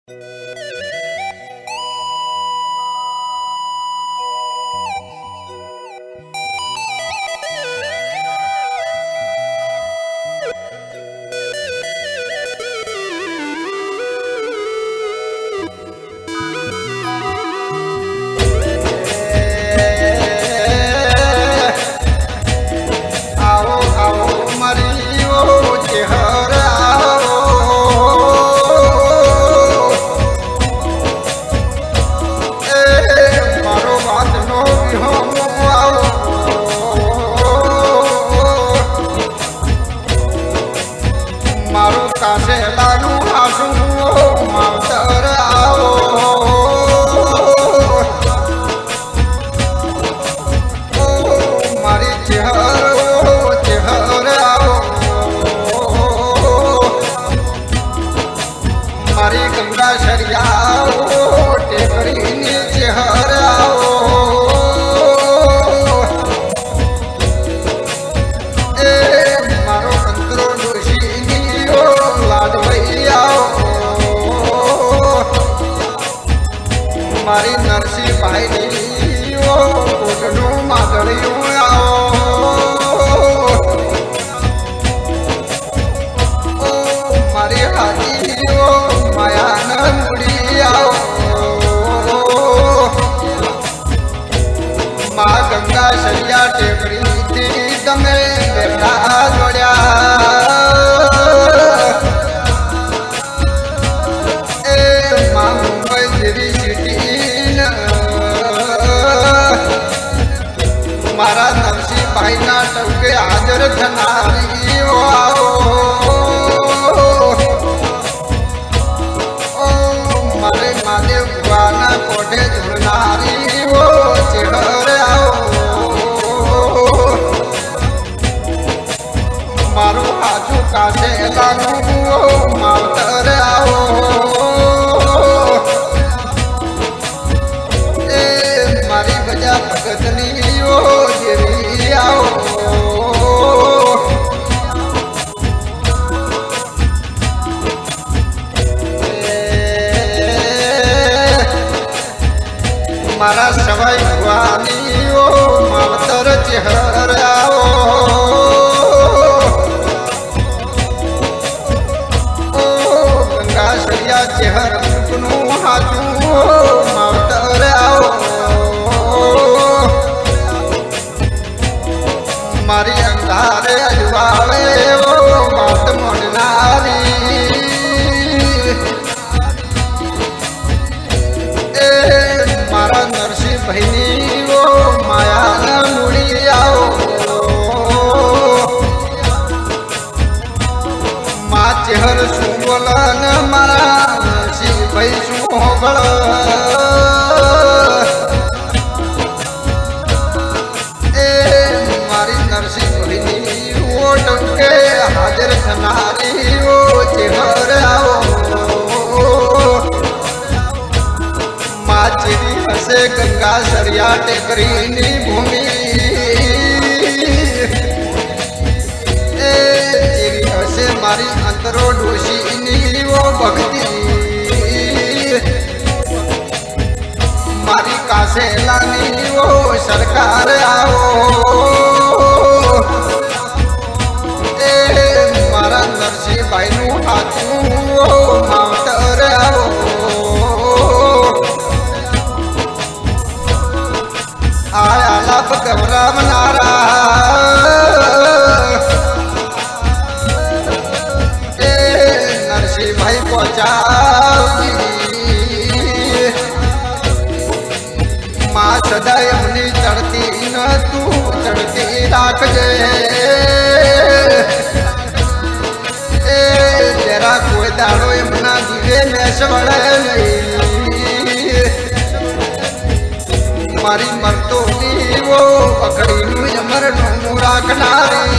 मारी नरसी भाई ओ कोटडू मादड़ियो आओ ओ मारी हाथी ओ माया न मुड़ी आओ माँ गंगा सरिया टेकरी थी तमे बेटा जोड़िया मारा नरसी भाई ना टवके हाजर थनारी आओ ओ मारे महादेव गुआना कोठे झुलनारी ओ चेहर आओ मारो हाजू कासे लानू ओ मावतर आओ ए मारी बजा भगतनी मारा सवाई भवानी ओ मावतर चेहर आओ ओ गंगा सरिया चेहर मुकनू हाजू मावतर आओ मारी अंधारे अजवावे ओ मात मननारी मारा नरसी बहनी वो माया न मुड़ी आओ माँ चेहर सुबोलन मारा नरसी भाई सुबल ए मारी नरसी बहनी वो टंके हाजिर थनारी वो चेहर आओ चिरी हसे गंगा सरिया टेकरी भूमि ए चिरी हसे मारी अंतरो डोशी वो भक्ति मारी कासे लानी वो सरकार आओ ए मारा नरसी भाई नू हाथू वो मावतर आओ आया लब गबरा मनारा ए नरसी भाई पहुंचाओगी माँ सदा यमुनी चढ़ती न तू चढ़ती राख जे ए तेरा कोई दाड़ो यमुना दिवे में सबड़े नहीं मारी मरतो वो पकड़ी मुझ मर ढूंढा किनारे